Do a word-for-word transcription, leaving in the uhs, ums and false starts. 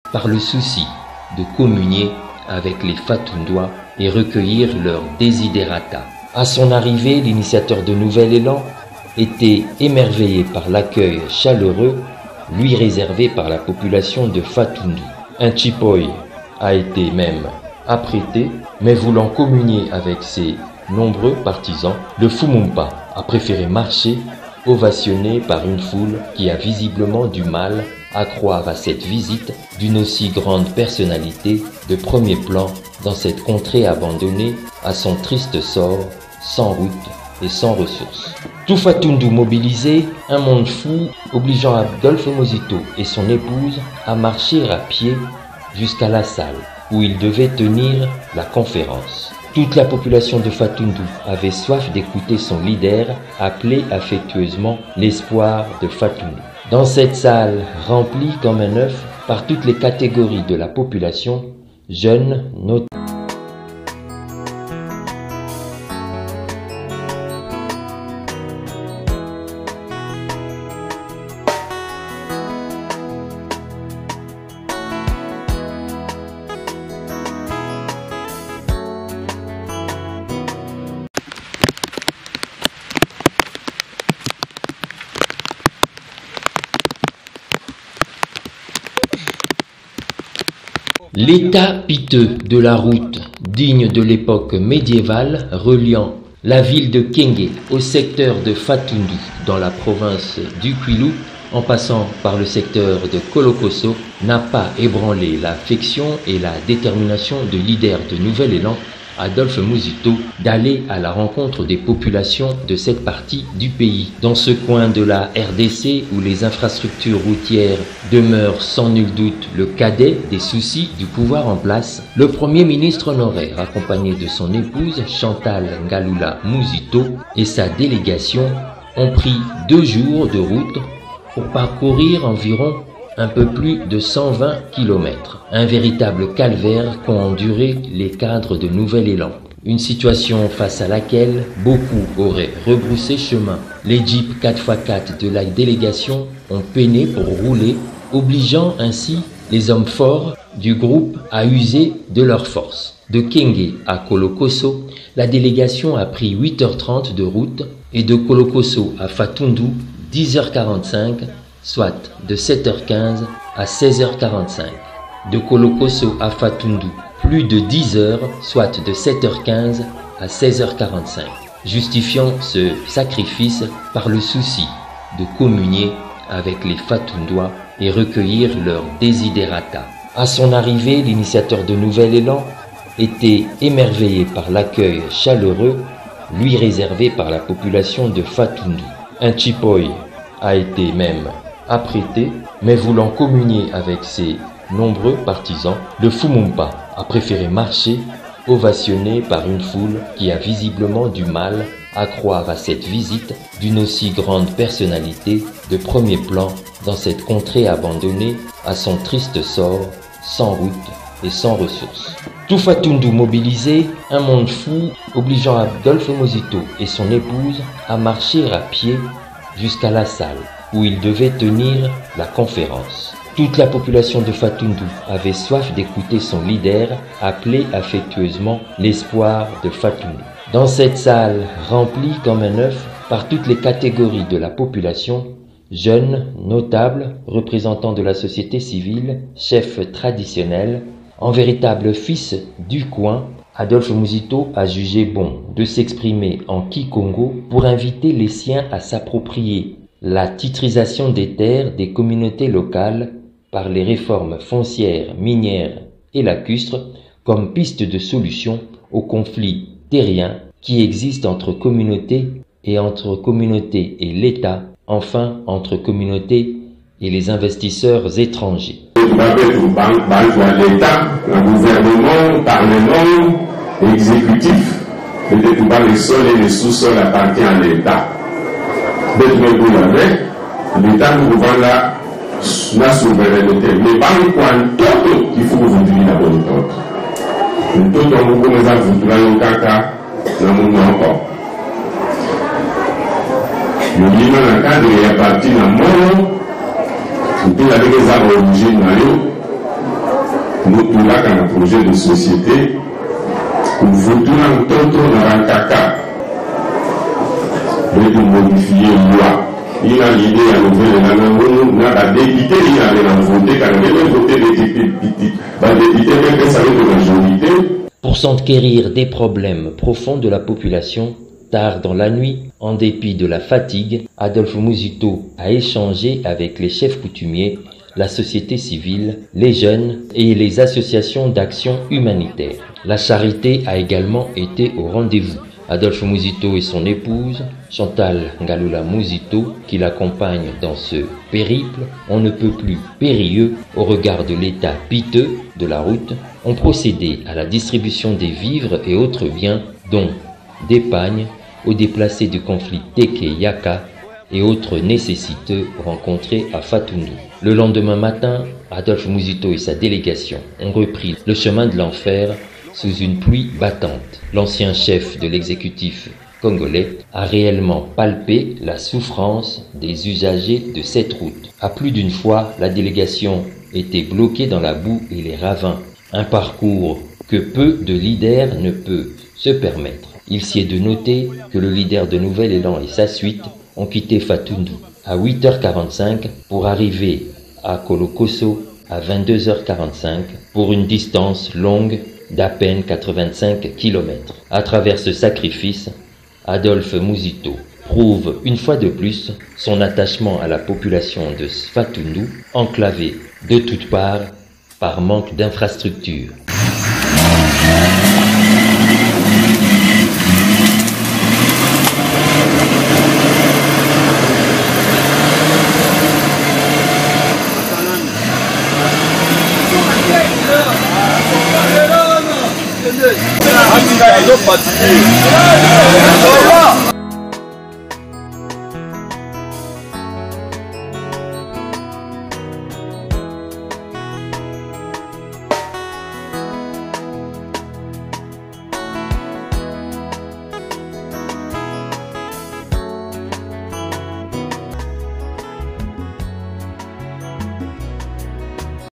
par le souci de communier avec les Fatundois et recueillir leurs desiderata. À son arrivée, l'initiateur de Nouvel Élan était émerveillé par l'accueil chaleureux lui réservé par la population de Fatundu. Un Chipoy a été même apprêté, mais voulant communier avec ses nombreux partisans, le Fumumpa a préféré marcher, ovationné par une foule qui a visiblement du mal à croire à cette visite d'une aussi grande personnalité de premier plan dans cette contrée abandonnée à son triste sort, sans route et sans ressources. Tout Fatundu mobilisé, un monde fou obligeant Adolphe Mosito et son épouse à marcher à pied jusqu'à la salle où ils devaient tenir la conférence. Toute la population de Fatundu avait soif d'écouter son leader appelé affectueusement l'espoir de Fatundu. Dans cette salle remplie comme un œuf par toutes les catégories de la population, jeunes, notables, l'état piteux de la route, digne de l'époque médiévale, reliant la ville de Kenge au secteur de Fatundu dans la province du Kwilu, en passant par le secteur de Kolokoso, n'a pas ébranlé l'affection et la détermination de leader de Nouvel Élan, Adolphe Mosito, d'aller à la rencontre des populations de cette partie du pays. Dans ce coin de la R D C où les infrastructures routières demeurent sans nul doute le cadet des soucis du pouvoir en place, le Premier ministre honoraire, accompagné de son épouse Chantal Ngalula Mosito et sa délégation, ont pris deux jours de route pour parcourir environ un peu plus de cent vingt kilomètres. Un véritable calvaire qu'ont enduré les cadres de Nouvel Élan. Une situation face à laquelle beaucoup auraient rebroussé chemin. Les jeeps quatre par quatre de la délégation ont peiné pour rouler, obligeant ainsi les hommes forts du groupe à user de leur force. De Kenge à Kolokoso, la délégation a pris huit heures trente de route et de Kolokoso à Fatundu, dix heures quarante-cinq, soit de sept heures quinze à seize heures quarante-cinq. De Kolokoso à Fatundu, plus de dix heures, soit de sept heures quinze à seize heures quarante-cinq, justifiant ce sacrifice par le souci de communier avec les Fatundois et recueillir leurs desiderata. À son arrivée, l'initiateur de Nouvel Élan était émerveillé par l'accueil chaleureux lui réservé par la population de Fatundu. Un Chipoy a été même apprêté, mais voulant communier avec ses nombreux partisans, le Fumumpa a préféré marcher, ovationné par une foule qui a visiblement du mal à croire à cette visite d'une aussi grande personnalité de premier plan dans cette contrée abandonnée à son triste sort, sans route et sans ressources. Tout Fatundu mobilisé, un monde fou obligeant Adolphe Mosito et son épouse à marcher à pied jusqu'à la salle où ils devaient tenir la conférence. Toute la population de Fatundu avait soif d'écouter son leader appelé affectueusement l'espoir de Fatundu. Dans cette salle remplie comme un œuf par toutes les catégories de la population, jeunes, notables, représentants de la société civile, chefs traditionnels, en véritable fils du coin, Adolphe Mosito a jugé bon de s'exprimer en Kikongo pour inviter les siens à s'approprier la titrisation des terres des communautés locales par les réformes foncières, minières et lacustres comme piste de solution aux conflits terriens qui existent entre communautés et entre communautés et l'État, enfin entre communautés et les investisseurs étrangers. L'État, le gouvernement, le parlement, l'exécutif, le sol et le sous-sol appartient à l'État. L'État nous pouvons la souveraineté. Mais pas le point tout qu'il faut vous dire la bonne tante. Le tout dans le commence à vous dire le caca, dans mon encore. Le lien dans le cadre est parti dans le monde. Tout avec les arbres obligés de maillot. nous là un projet de société pour vous tout un tonton dans un caca de modifier la loi. Il a l'idée à l'ouvrir la langue, il a député, il a voté, il a voté les députés, les députés, même ça de majorité. Pour s'enquérir des problèmes profonds de la population, tard dans la nuit, en dépit de la fatigue, Adolphe Muzito a échangé avec les chefs coutumiers, la société civile, les jeunes et les associations d'action humanitaire. La charité a également été au rendez-vous. Adolphe Muzito et son épouse, Chantal Ngalula Muzito, qui l'accompagne dans ce périple, on ne peut plus périlleux au regard de l'état piteux de la route, ont procédé à la distribution des vivres et autres biens, dont des pagnes aux déplacés du conflit Teke-Yaka et autres nécessiteux rencontrés à Fatoundou. Le lendemain matin, Adolphe Muzito et sa délégation ont repris le chemin de l'enfer sous une pluie battante. L'ancien chef de l'exécutif congolais a réellement palpé la souffrance des usagers de cette route. À plus d'une fois, la délégation était bloquée dans la boue et les ravins, un parcours que peu de leaders ne peuvent se permettre. Il s'y est de noter que le leader de Nouvel Élan et sa suite ont quitté Fatoundou à huit heures quarante-cinq pour arriver à Kolokosso à vingt-deux heures quarante-cinq pour une distance longue d'à peine quatre-vingt-cinq kilomètres. À travers ce sacrifice, Adolphe Muzito prouve une fois de plus son attachement à la population de Fatoundou, enclavée de toutes parts par manque d'infrastructures. Não pode ser.